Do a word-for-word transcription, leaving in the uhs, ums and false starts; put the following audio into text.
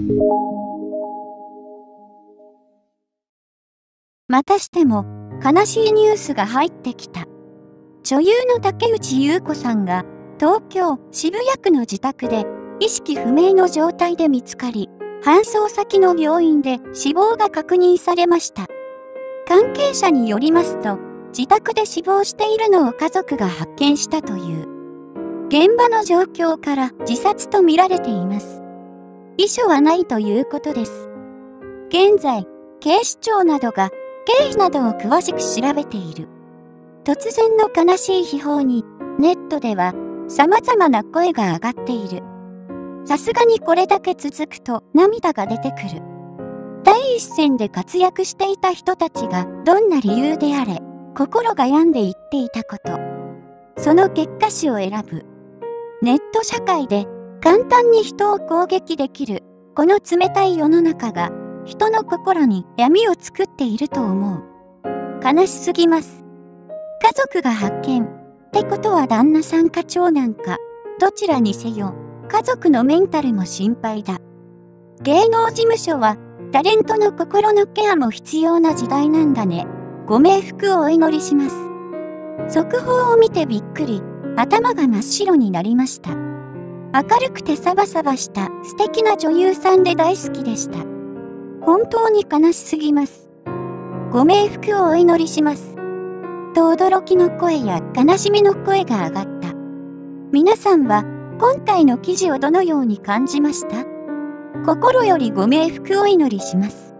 またしても悲しいニュースが入ってきた。女優の竹内優子さんが東京渋谷区の自宅で意識不明の状態で見つかり、搬送先の病院で死亡が確認されました。関係者によりますと、自宅で死亡しているのを家族が発見したという。現場の状況から自殺と見られています。遺書はないということです。現在、警視庁などが経緯などを詳しく調べている。突然の悲しい悲報に、ネットでは様々な声が上がっている。さすがにこれだけ続くと涙が出てくる。第一線で活躍していた人たちがどんな理由であれ、心が病んでいっていたこと。その結果詞を選ぶ。ネット社会で簡単に人を攻撃できる、この冷たい世の中が人の心に闇を作っていると思う。悲しすぎます。家族が発見。ってことは旦那さんか長男か、どちらにせよ、家族のメンタルも心配だ。芸能事務所はタレントの心のケアも必要な時代なんだね。ご冥福をお祈りします。速報を見てびっくり、頭が真っ白になりました。明るくてサバサバした素敵な女優さんで大好きでした。本当に悲しすぎます。ご冥福をお祈りします。と驚きの声や悲しみの声が上がった。皆さんは今回の記事をどのように感じました？心よりご冥福をお祈りします。